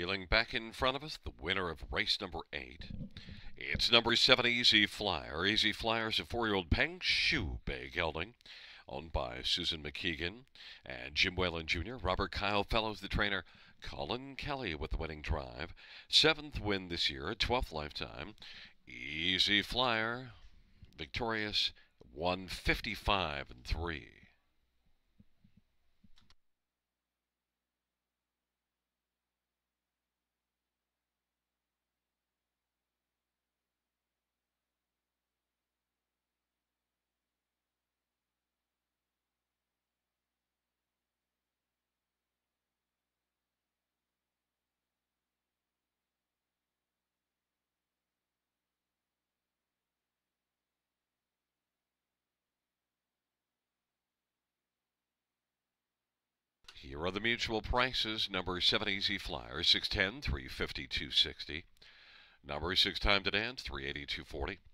Wheeling back in front of us, the winner of race number 8. It's number 7, Easy Flyer. Easy Flyer is a 4-year-old Peng Shu Bay gelding, owned by Susan McKeegan and Jim Whalen Jr. Robert Kyle Fellows, the trainer. Colin Kelly with the winning drive. 7th win this year, 12th lifetime. Easy Flyer, victorious, 155-3. Here are the mutual prices. Number 7, Easy Flyer, 610, 350, 260. Number 6, Time to Dance, 380, 240.